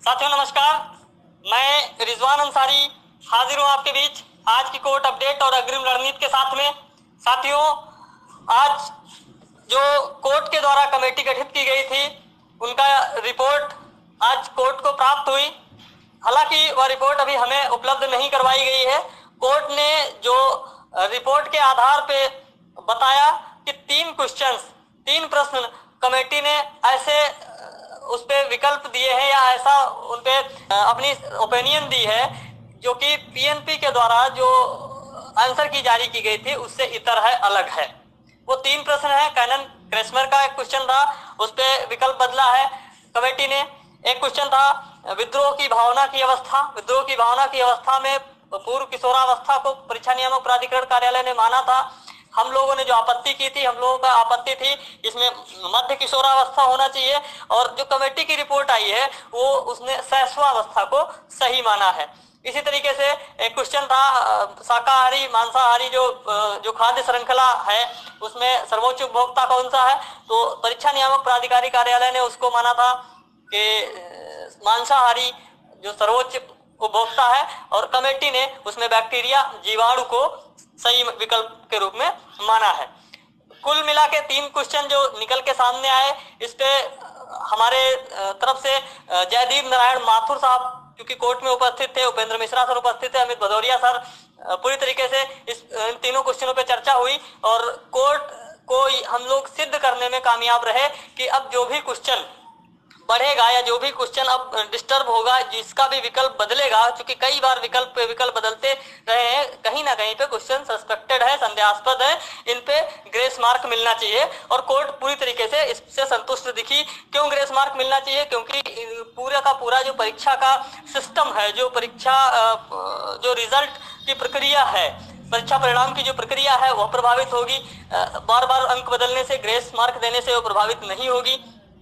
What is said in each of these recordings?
साथियों नमस्कार, मैं रिजवान अंसारी हाजिर हूं आपके बीच आज की कोर्ट अपडेट और अग्रिम रणनीति के साथ में। साथियों, आज जो कोर्ट के द्वारा कमेटी गठित की गई थी उनका रिपोर्ट आज कोर्ट को प्राप्त हुई। हालांकि वह रिपोर्ट अभी हमें उपलब्ध नहीं करवाई गई है। कोर्ट ने जो रिपोर्ट के आधार पे बताया कि तीन प्रश्न कमेटी ने ऐसे उस पे विकल्प दिए हैं या ऐसा उन पे अपनी ओपिनियन दी है जो कि पीएनपी के द्वारा जो आंसर की जारी की गई थी उससे इतर है, अलग है। वो तीन प्रश्न है। कैनन क्रेस्मर का एक क्वेश्चन था, उस पे विकल्प बदला है कमेटी ने। एक क्वेश्चन था विद्रोह की भावना की अवस्था में पूर्व किशोरावस्था को परीक्षा नियामक प्राधिकरण कार्यालय ने माना था। हम लोगों ने जो आपत्ति की थी, हम लोगों का आपत्ति थी इसमें मध्य किशोरावस्था होना चाहिए, और जो कमेटी की रिपोर्ट आई है वो उसने शैशवावस्था को सही माना है। इसी तरीके से एक क्वेश्चन था शाकाहारी मांसाहारी जो खाद्य श्रृंखला है उसमें सर्वोच्च उपभोक्ता कौन सा है, तो परीक्षा नियामक प्राधिकारी कार्यालय ने उसको माना था कि मांसाहारी जो सर्वोच्च उपभोक्ता है, और कमेटी ने उसमें बैक्टीरिया जीवाणु को सही विकल्प के रूप में माना है। कुल मिला के तीन क्वेश्चन जो निकल के सामने आए, इस पे हमारे तरफ से जयदीप नारायण माथुर साहब क्योंकि कोर्ट में उपस्थित थे, उपेंद्र मिश्रा सर उपस्थित थे, अमित भदौरिया सर, पूरी तरीके से इन तीनों क्वेश्चनों पे चर्चा हुई और कोर्ट को हम लोग सिद्ध करने में कामयाब रहे कि अब जो भी क्वेश्चन बढ़ेगा या जो भी क्वेश्चन अब डिस्टर्ब होगा, जिसका भी विकल्प बदलेगा, क्योंकि कई बार विकल्प पे विकल्प बदलते रहे हैं, कहीं ना कहीं पे क्वेश्चन सस्पेक्टेड है, संदेहास्पद है, इन पे ग्रेस मार्क मिलना चाहिए। और कोर्ट पूरी तरीके से इससे संतुष्ट दिखी। क्यों ग्रेस मार्क मिलना चाहिए? क्योंकि पूरा का पूरा जो परीक्षा का सिस्टम है, जो परीक्षा जो रिजल्ट की प्रक्रिया है, परीक्षा परिणाम की जो प्रक्रिया है वह प्रभावित होगी। बार बार अंक बदलने से, ग्रेस मार्क देने से वो प्रभावित नहीं होगी।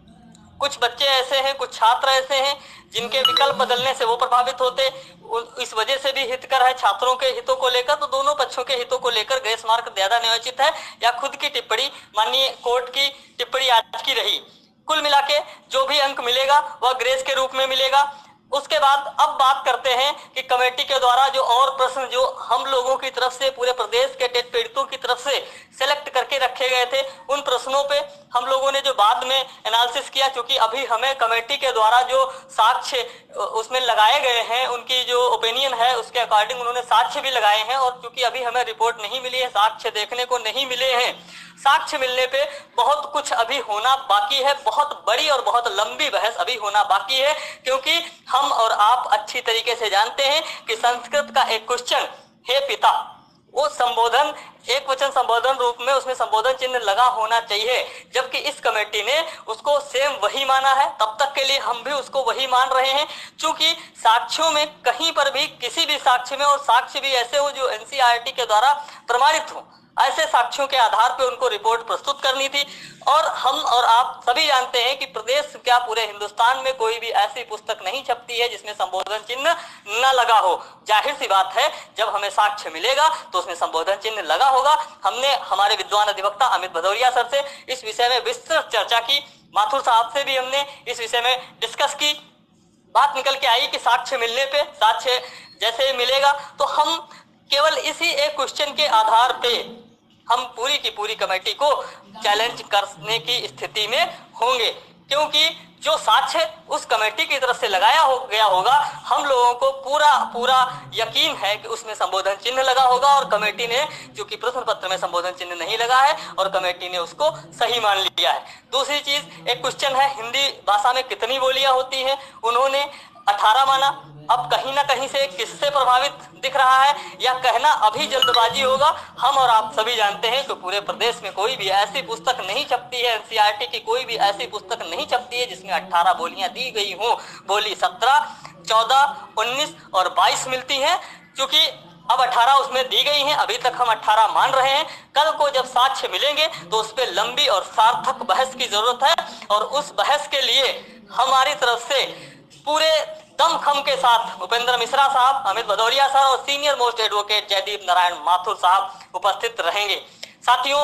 कुछ बच्चे ऐसे हैं, कुछ छात्र ऐसे हैं जिनके विकल्प बदलने से वो प्रभावित होते, इस वजह से भी हितकर है छात्रों के हितों को लेकर, तो दोनों पक्षों के हितों को लेकर ग्रेस मार्क ज्यादा न्यायोचित है, या खुद की टिप्पणी, माननीय कोर्ट की टिप्पणी आज की रही। कुल मिला के जो भी अंक मिलेगा वह ग्रेस के रूप में मिलेगा। उसके बाद अब बात करते हैं कि कमेटी के द्वारा जो और प्रश्न जो हम लोगों की तरफ से, पूरे प्रदेश के टेट पीड़ितों की तरफ से सेलेक्ट करके रखे गए थे, उन प्रश्नों पे हम लोगों ने जो बाद में एनालिसिस किया, क्योंकि अभी हमें कमेटी के द्वारा जो साक्ष्य उसमें लगाए गए हैं, उनकी जो ओपिनियन है उसके अकॉर्डिंग उन्होंने साक्ष्य भी लगाए हैं, और क्योंकि अभी हमें रिपोर्ट नहीं मिली है, साक्ष्य देखने को नहीं मिले हैं, साक्ष्य मिलने पे बहुत कुछ अभी होना बाकी है, बहुत बड़ी और बहुत लंबी बहस अभी होना बाकी है। क्योंकि हम और आप अच्छी तरीके से जानते हैं कि संस्कृत का एक क्वेश्चन, हे पिता, वो संबोधन एक वचन संबोधन रूप में उसमें संबोधन चिन्ह लगा होना चाहिए, जबकि इस कमेटी ने उसको सेम वही माना है। तब तक के लिए हम भी उसको वही मान रहे हैं, क्योंकि साक्ष्यों में कहीं पर भी, किसी भी साक्ष्य में, और साक्ष्य भी ऐसे हो जो एनसीईआरटी के द्वारा प्रमाणित हो, ऐसे साक्ष्यों के आधार पर उनको रिपोर्ट प्रस्तुत करनी थी। और हम और आप सभी जानते हैं कि प्रदेश क्या पूरे हिंदुस्तान में कोई भी ऐसी पुस्तक नहीं छपती है जिसमें संबोधन चिन्ह न लगा हो। जाहिर सी बात है, जब हमें साक्ष्य मिलेगा तो उसमें संबोधन चिन्ह लगा होगा। हमने हमारे विद्वान अधिवक्ता अमित भदौरिया सर से इस विषय में विस्तृत चर्चा की, माथुर साहब से भी हमने इस विषय में डिस्कस की। बात निकल के आई कि साक्ष्य मिलने पे, साक्ष्य जैसे मिलेगा तो हम केवल इसी एक क्वेश्चन के आधार पे हम पूरी की पूरी कमेटी को चैलेंज करने की स्थिति में होंगे, क्योंकि जो साक्ष्य उस कमेटी की तरफ से लगाया गया होगा, हम लोगों को पूरा यकीन है कि उसमें संबोधन चिन्ह लगा होगा, और कमेटी ने, जो कि प्रश्न पत्र में संबोधन चिन्ह नहीं लगा है, और कमेटी ने उसको सही मान लिया है। दूसरी चीज, एक क्वेश्चन है हिंदी भाषा में कितनी बोलियां होती हैं, उन्होंने 18 माना। अब कहीं ना कहीं से किससे प्रभावित दिख रहा है, या कहना अभी जल्दबाजी होगा। हम और आप सभी जानते हैं कि पूरे प्रदेश में कोई भी ऐसी पुस्तक नहीं छपती है, एनसीईआरटी की कोई भी ऐसी पुस्तक नहीं छपती है जिसमें 18 बोलियां दी गई हो। बोली 17, 14, 19 और 22 मिलती हैं, क्योंकि अब 18 उसमें दी गई हैं। अभी तक हम 18 मान रहे हैं। कल को जब साक्ष्य मिलेंगे तो उस पर लंबी और सार्थक बहस की जरूरत है, और उस बहस के लिए हमारी तरफ से पूरे दमखम के साथ उपेंद्र मिश्रा साहब, अमित भदौरिया सर और senior most advocate Jaideep Narayan Mathur साहब उपस्थित रहेंगे। साथियों,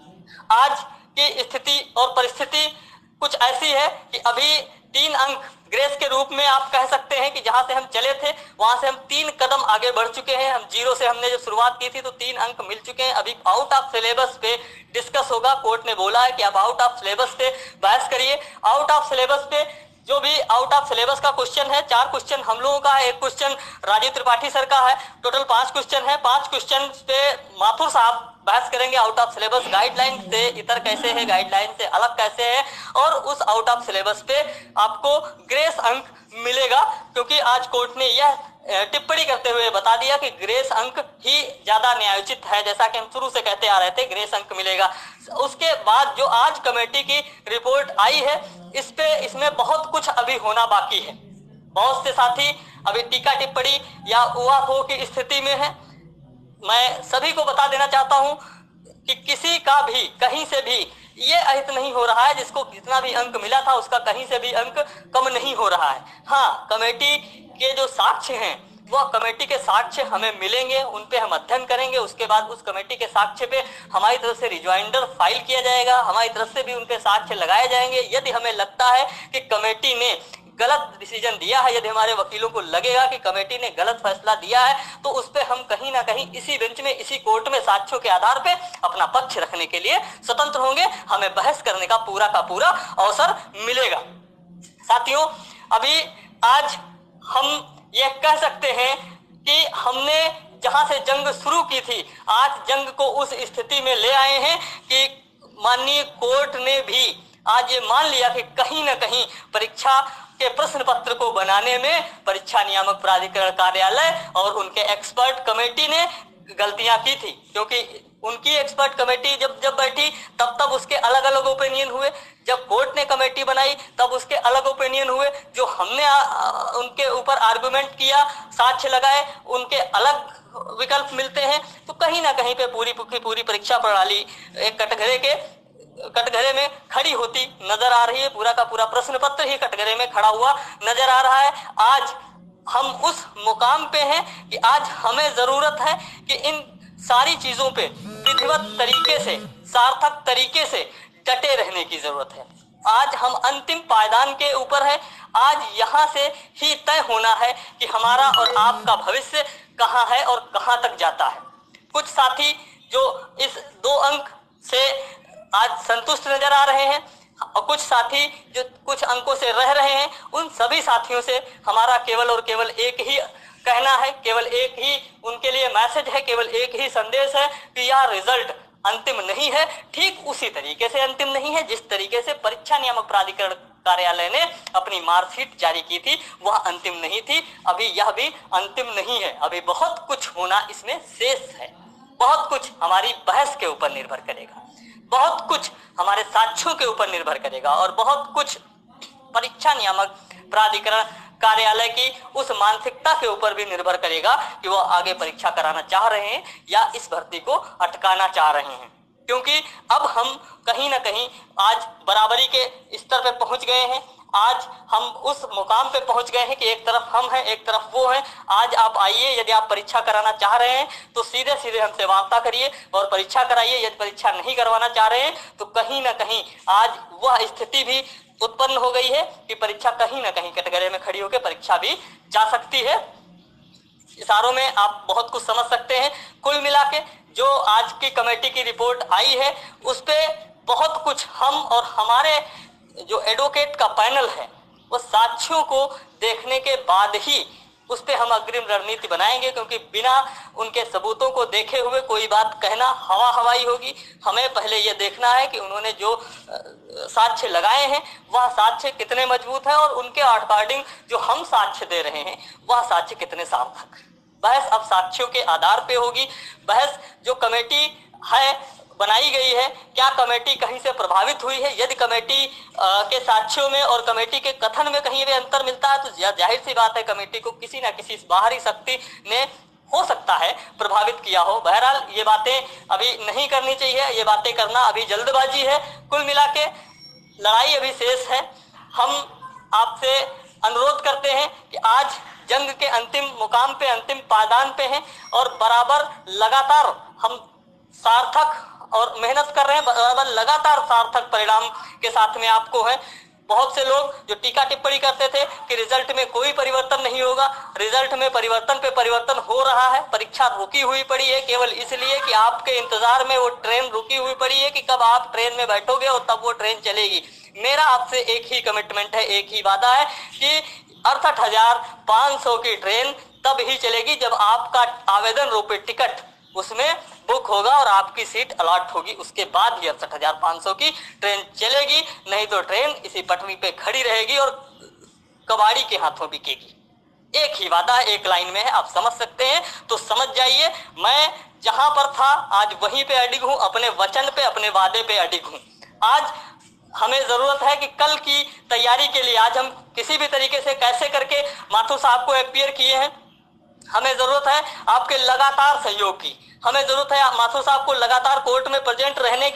आज की स्थिति और परिस्थिति कुछ ऐसी है कि अभी 3 अंक ग्रेस के रूप में आप कह सकते हैं कि जहां से हम चले थे वहां से हम 3 कदम आगे बढ़ चुके हैं। हम 0 से हमने जब शुरुआत की थी तो 3 अंक मिल चुके हैं। अभी आउट ऑफ सिलेबस पे डिस्कस होगा। कोर्ट ने बोला है कि आप आउट ऑफ सिलेबस पे बहस करिए। आउट ऑफ सिलेबस पे जो भी आउट ऑफ सिलेबस का क्वेश्चन है, 4 क्वेश्चन हम लोगों का है, 1 क्वेश्चन राजीव त्रिपाठी सर का है, टोटल 5 क्वेश्चन है। 5 क्वेश्चन पे माथुर साहब बहस करेंगे आउट ऑफ सिलेबस, गाइडलाइन से इतर कैसे है, गाइडलाइन से अलग कैसे है, और उस आउट ऑफ सिलेबस पे आपको ग्रेस अंक मिलेगा। क्योंकि आज कोर्ट ने यह टिप्पणी करते हुए बता दिया कि ग्रेस अंक ही ज्यादा न्यायोचित है, जैसा कि हम शुरू से कहते आ रहे थे, ग्रेस अंक मिलेगा। उसके बाद जो आज कमेटी की रिपोर्ट आई है इसमें बहुत कुछ अभी होना बाकी है। बहुत से साथी अभी टीका टिप्पणी या उहापोह की स्थिति में है। मैं सभी को बता देना चाहता हूं कि किसी का भी कहीं से भी ये अहित नहीं हो रहा है, जिसको जितना भी अंक मिला था उसका कहीं से भी अंक कम नहीं हो रहा है। हाँ, कमेटी के जो साक्ष्य हैं वह कमेटी के साक्ष्य हमें मिलेंगे, उन पे हम अध्ययन करेंगे। उसके बाद उस कमेटी के साक्ष्य पे हमारी तरफ से रिजॉइंडर फाइल किया जाएगा, हमारी तरफ से भी उनके साक्ष्य लगाए जाएंगे। यदि हमें लगता है कि कमेटी ने गलत डिसीजन दिया है, यदि हमारे वकीलों को लगेगा कि कमेटी ने गलत फैसला दिया है, तो उस पे हम कहीं ना कहीं इसी बेंच में, इसी कोर्ट में साक्ष्यों के आधार पे अपना पक्ष रखने के लिए स्वतंत्र होंगे। हमें बहस करने का पूरा अवसर मिलेगा। साथियों, अभी आज हम यह कह सकते हैं कि हमने जहां से जंग शुरू की थी, आज जंग को उस स्थिति में ले आए हैं कि माननीय कोर्ट ने भी आज ये मान लिया कि कहीं ना कहीं परीक्षा के प्रश्न पत्र को बनाने में परीक्षा नियामक प्राधिकरण कार्यालय और उनके एक्सपर्ट कमेटी ने गलतियां की थी। क्योंकि उनकी एक्सपर्ट कमेटी जब बैठी तब उसके अलग अलग ओपिनियन हुए, जब कोर्ट ने कमेटी बनाई तब उसके अलग ओपिनियन हुए, जो हमने उनके ऊपर आर्गुमेंट किया, साक्ष्य लगाए, उनके अलग विकल्प मिलते हैं। तो कहीं ना कहीं पे पूरी परीक्षा प्रणाली एक कटघरे में खड़ी होती नजर आ रही है। पूरा का पूरा प्रश्न पत्र ही कटघरे में खड़ा हुआ नजर आ रहा है। आज हम उस मुकाम पे हैं कि आज हमें जरूरत है कि इन सारी चीजों पे विधिवत तरीके से, सार्थक तरीके से डटे रहने की जरूरत है। आज हम अंतिम पायदान के ऊपर है। आज यहाँ से ही तय होना है कि हमारा और आपका भविष्य कहाँ है और कहाँ तक जाता है। कुछ साथी जो इस 2 अंक से आज संतुष्ट नजर आ रहे हैं और कुछ साथी जो कुछ अंकों से रह रहे हैं, उन सभी साथियों से हमारा केवल और केवल एक ही कहना है, केवल एक ही उनके लिए मैसेज है, केवल एक ही संदेश है कि यह रिजल्ट अंतिम नहीं है। ठीक उसी तरीके से अंतिम नहीं है जिस तरीके से परीक्षा नियामक प्राधिकरण कार्यालय ने अपनी मार्कशीट जारी की थी, वह अंतिम नहीं थी। अभी यह भी अंतिम नहीं है। अभी बहुत कुछ होना इसमें शेष है। बहुत कुछ हमारी बहस के ऊपर निर्भर करेगा, बहुत कुछ हमारे साक्ष्यों के ऊपर निर्भर करेगा और बहुत कुछ परीक्षा नियामक प्राधिकरण कार्यालय की उस मानसिकता के ऊपर भी निर्भर करेगा कि वो आगे परीक्षा कराना चाह रहे हैं या इस भर्ती को अटकाना चाह रहे हैं। क्योंकि अब हम कहीं ना कहीं आज बराबरी के स्तर पे पहुंच गए हैं। आज हम उस मुकाम पे पहुंच गए हैं कि एक तरफ हम हैं, एक तरफ वो हैं। आज आप आइए, यदि आप परीक्षा कराना चाह रहे हैं तो सीधे सीधे हमसे वार्ता करिए और परीक्षा कराइए। यदि परीक्षा नहीं करवाना चाह रहे हैं तो कहीं ना कहीं आज वह स्थिति भी उत्पन्न हो गई है कि परीक्षा कहीं ना कहीं कटघरे में खड़ी होकर परीक्षा भी जा सकती है। इशारों में आप बहुत कुछ समझ सकते हैं। कुल मिला के जो आज की कमेटी की रिपोर्ट आई है उस पे बहुत कुछ हम और हमारे जो एडवोकेट का पैनल है वो साक्ष्यों को देखने के बाद ही उस पे हम अग्रिम रणनीति बनाएंगे। क्योंकि बिना उनके सबूतों को देखे हुए कोई बात कहना हवाई होगी। हमें पहले ये देखना है कि उन्होंने जो साक्ष्य लगाए हैं वह साक्ष्य कितने मजबूत है और उनके अकॉर्डिंग जो हम साक्ष्य दे रहे हैं वह साक्ष्य कितने सार्थक। बहस अब साक्ष्यों के आधार पे होगी। बहस जो कमेटी है बनाई गई है, क्या कमेटी कहीं से प्रभावित हुई है? यदि कमेटी के साक्ष्यों में और कमेटी के कथन में कहीं भी अंतर मिलता है तो जाहिर सी बात है कमेटी को किसी न किसी बाहरी शक्ति ने हो सकता है प्रभावित किया हो। बहरहाल ये बातें अभी नहीं करनी चाहिए, ये बातें करना अभी जल्दबाजी है। कुल मिला के लड़ाई अभी शेष है। हम आपसे अनुरोध करते हैं कि आज जंग के अंतिम मुकाम पे, अंतिम पायदान पे हैं और बराबर लगातार हम सार्थक और मेहनत कर रहे हैं, बराबर लगातार सार्थक परिणाम के साथ में आपको है। बहुत से लोग जो टीका टिप्पणी करते थे कि रिजल्ट में कोई परिवर्तन नहीं होगा, रिजल्ट में परिवर्तन पे परिवर्तन हो रहा है। परीक्षा रुकी हुई पड़ी है केवल इसलिए कि आपके इंतजार में वो ट्रेन रुकी हुई पड़ी है कि कब आप ट्रेन में बैठोगे और तब वो ट्रेन चलेगी। मेरा आपसे एक ही कमिटमेंट है, एक ही वादा है कि 68,500 की ट्रेन तब ही चलेगी जब आपका आवेदन रूपी टिकट उसमें बुक होगा और आपकी सीट अलॉट होगी, उसके बाद ही 68,500 की ट्रेन चलेगी। नहीं तो ट्रेन इसी पटरी पे खड़ी रहेगी और कबाड़ी के हाथों बिकेगी। एक ही वादा है, एक लाइन में है, आप समझ सकते हैं तो समझ जाइए। मैं जहां पर था आज वहीं पे अडिग हूं, अपने वचन पे, अपने वादे पे अडिग हूं। आज हमें जरूरत है कि कल की तैयारी के लिए आज हम किसी भी तरीके से कैसे करके माथुर साहब को अपीयर किए हैं। हमें जरूरत है आपके लगातार सहयोग की, हमें जरूरत है माथुर साहब को लगातार कोर्ट में प्रेजेंट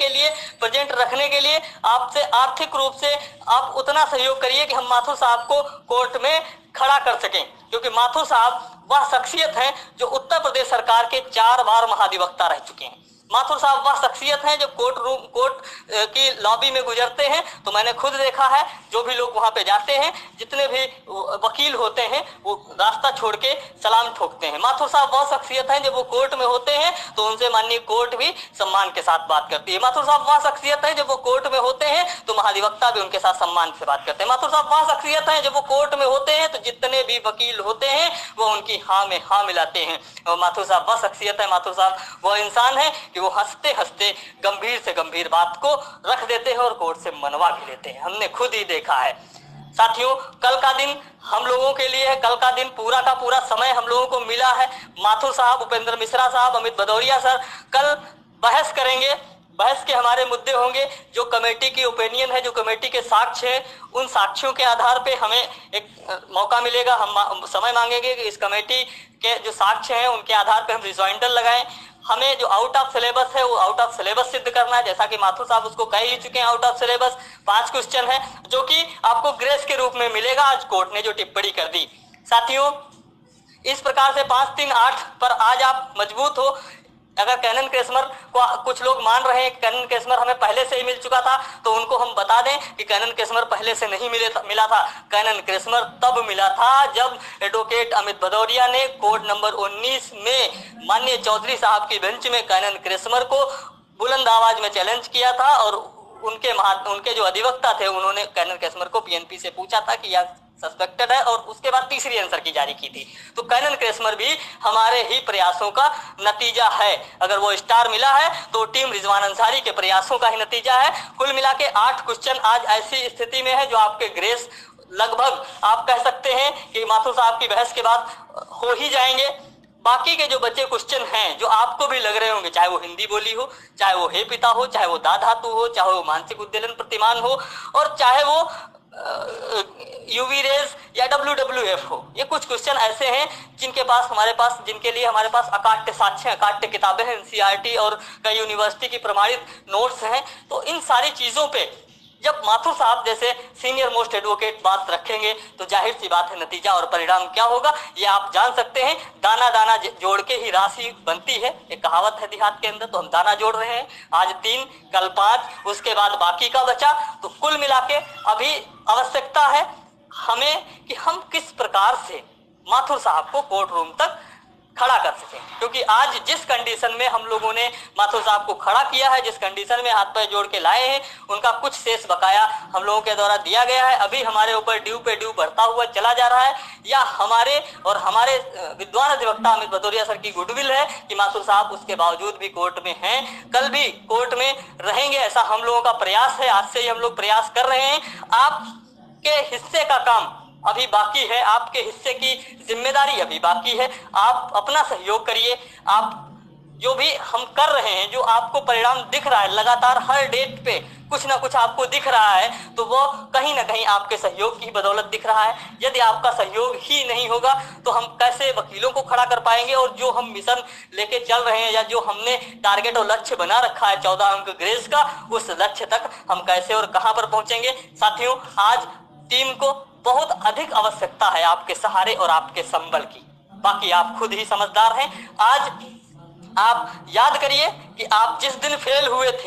रखने के लिए आपसे आर्थिक रूप से आप उतना सहयोग करिए कि हम माथुर साहब को कोर्ट में खड़ा कर सकें, क्योंकि माथुर साहब वह शख्सियत हैं जो उत्तर प्रदेश सरकार के 4 बार महाधिवक्ता रह चुके हैं। माथुर साहब वह शख्सियत हैं जो कोर्ट की लॉबी में गुजरते हैं तो मैंने खुद देखा है, जो भी लोग वहां पे जाते हैं, जितने भी वकील होते हैं वो रास्ता छोड़ के सलाम ठोकते हैं। माथुर साहब वह शख्सियत हैं जब वो कोर्ट में होते हैं तो उनसे माननीय कोर्ट भी सम्मान के साथ बात करती है। माथुर साहब वह शख्सियत है जब वो कोर्ट में होते हैं तो महाधिवक्ता भी उनके साथ सम्मान से बात करते हैं। माथुर साहब वह शख्सियत है जब वो कोर्ट में होते हैं तो जितने भी वकील होते हैं वो उनकी हाँ में हाँ मिलाते हैं। और माथुर साहब वह शख्सियत है, माथुर साहब वह इंसान है कि वो हंसते हंसते गंभीर से गंभीर बात को रख देते हैं और कोर्ट से मनवा भी लेते हैं। हमने खुद ही देखा है। साथियों, कल का दिन हम लोगों के लिए है, कल का दिन पूरा का पूरा समय हम लोगों को मिला है। माथुर साहब, उपेंद्र मिश्रा साहब, अमित भदौरिया सर कल बहस करेंगे। बहस के हमारे मुद्दे होंगे, जो कमेटी की ओपिनियन है, जो कमेटी के साक्ष्य हैं, उन साक्ष्यों के आधार पे हमें एक मौका मिलेगा। हम समय मांगेंगे कि इस कमेटी के जो साक्ष्य हैं उनके आधार पे हम रिजॉइंडर लगाएं। हमें जो आउट ऑफ सिलेबस है वो आउट ऑफ सिलेबस सिद्ध करना है, जैसा कि माथुर साहब उसको कह ही चुके हैं। आउट ऑफ सिलेबस 5 क्वेश्चन है जो कि आपको ग्रेस के रूप में मिलेगा। आज कोर्ट ने जो टिप्पणी कर दी, साथियों, इस प्रकार से 5, 3, 8 पर आज आप मजबूत हो। अगर कैनन क्रेसमर को कुछ लोग मान रहे हैं कैनन क्रेसमर हमें पहले से ही मिल चुका था, तो उनको हम बता दें कि कैनन क्रेसमर पहले से नहीं मिला था। कैनन क्रेसमर तब मिला था जब एडवोकेट अमित भदौरिया ने कोर्ट नंबर 19 में माननीय चौधरी साहब की बेंच में कैनन क्रेसमर को बुलंद आवाज में चैलेंज किया था और उनके जो अधिवक्ता थे उन्होंने कैनन क्रेसमर को पीएनपी से पूछा था कि यह सस्पेक्टेड है और उसके बाद तीसरी आंसर की जारी की थी। तो कैनन क्रेसमर भी हमारे ही प्रयासों का नतीजा है। अगर वो स्टार मिला है तो टीम रिजवान अंसारी के प्रयासों का ही नतीजा है। कुल मिला के 8 क्वेश्चन आज ऐसी स्थिति में है जो आपके ग्रेस लगभग आप कह सकते हैं कि माथुर साहब की बहस के बाद हो ही जाएंगे। बाकी के जो बच्चे क्वेश्चन हैं जो आपको भी लग रहे होंगे, चाहे वो हिंदी बोली हो, चाहे वो हे पिता हो, चाहे वो दा धातु हो, चाहे वो मानसिक उद्दीलन प्रतिमान हो और चाहे वो यूवी रेज या WWF हो, ये कुछ क्वेश्चन ऐसे हैं जिनके लिए हमारे पास अकाट्य साक्ष्य, अकाट्य किताबें हैं, NCERT और कई यूनिवर्सिटी की प्रमाणित नोट्स हैं। तो इन सारी चीजों पे जब माथुर साहब जैसे सीनियर मोस्ट एडवोकेट बात रखेंगे तो जाहिर सी बात है नतीजा और परिणाम क्या होगा ये आप जान सकते हैं। दाना दाना जोड़ के ही राशि बनती है, एक कहावत है देहात के अंदर। तो हम दाना जोड़ रहे हैं, आज 3, कल 5, उसके बाद बाकी का बचा। तो कुल मिला के अभी आवश्यकता है हमें कि हम किस प्रकार से माथुर साहब को कोर्ट रूम तक खड़ा कर सकें, क्योंकि आज जिस कंडीशन में हम लोगों ने माथुर साहब को खड़ा किया है, जिस कंडीशन में हाथ पैर जोड़ के लाए हैं, उनका कुछ शेष बकाया हम लोगों के द्वारा दिया गया है। अभी हमारे ऊपर ड्यू पे ड्यू बढ़ता हुआ चला जा रहा है, या हमारे विद्वान अधिवक्ता अमित भदौरिया सर की गुडविल है कि माथुर साहब उसके बावजूद भी कोर्ट में हैं, कल भी कोर्ट में रहेंगे, ऐसा हम लोगों का प्रयास है। आज से ही हम लोग प्रयास कर रहे हैं। आपके हिस्से का काम अभी बाकी है, आपके हिस्से की जिम्मेदारी अभी बाकी है। आप अपना सहयोग करिए। आप जो भी हम कर रहे हैं, जो आपको परिणाम दिख रहा है, लगातार हर डेट पे कुछ ना कुछ आपको दिख रहा है, तो वो कहीं ना कहीं आपके सहयोग की बदौलत दिख रहा है। यदि आपका सहयोग ही नहीं होगा तो हम कैसे वकीलों को खड़ा कर पाएंगे, और जो हम मिशन लेके चल रहे हैं या जो हमने टारगेट और लक्ष्य बना रखा है 14 अंक ग्रेस का, उस लक्ष्य तक हम कैसे और कहां पर पहुंचेंगे। साथियों, आज टीम को बहुत अधिक आवश्यकता है आपके सहारे और आपके संबल की। बाकी आप खुद ही समझदार हैं। आज आप याद करिए कि आप जिस दिन फेल हुए थे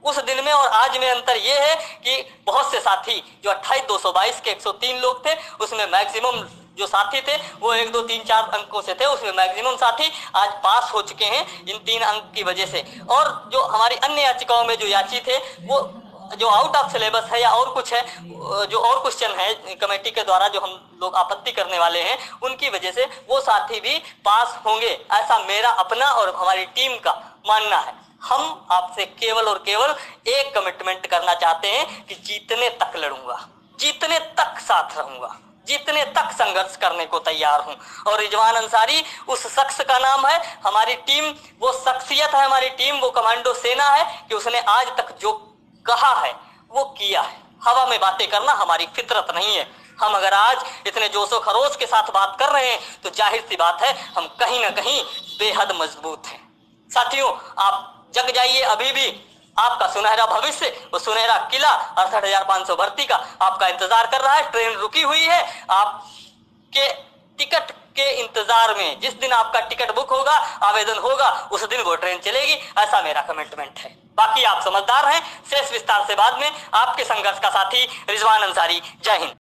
उस दिन में और आज में अंतर ये है कि बहुत से साथी जो 28,222 के 103 लोग थे, उसमें मैक्सिमम जो साथी थे वो 1 2 3 4 अंकों से थे, उसमें मैक्सिमम साथी आज पास हो चुके हैं इन 3 अंक की वजह से। और जो हमारी अन्य याचिकाओं में जो याची थे वो जो आउट ऑफ सिलेबस है या और कुछ है, जो और क्वेश्चन है कमेटी के द्वारा जो हम लोग आपत्ति करने वाले हैं, उनकी वजह से वो साथी भी पास होंगे, ऐसा मेरा अपना और हमारी टीम का मानना है। हम आपसे केवल और केवल एक कमिटमेंट करना चाहते हैं कि जीतने तक लड़ूंगा, जीतने तक साथ रहूंगा, जीतने तक संघर्ष करने को तैयार हूं। और रिजवान अंसारी उस शख्स का नाम है, हमारी टीम वो शख्सियत है, हमारी टीम वो कमांडो सेना है कि उसने आज तक जो कहा है वो किया है। हवा में बातें करना हमारी फितरत नहीं है। हम अगर आज इतने जोशो खरोश के साथ बात कर रहे हैं तो जाहिर सी बात है हम कहीं ना कहीं बेहद मजबूत हैं। साथियों, आप जग जाइए, अभी भी आपका सुनहरा भविष्य, वो सुनहरा किला 68,500 भर्ती का आपका इंतजार कर रहा है। ट्रेन रुकी हुई है आपके टिकट के इंतजार में। जिस दिन आपका टिकट बुक होगा, आवेदन होगा, उस दिन वो ट्रेन चलेगी, ऐसा मेरा कमिटमेंट है। बाकी आप समझदार हैं, शेष विस्तार से बाद में। आपके संघर्ष का साथी रिजवान अंसारी। जय हिंद।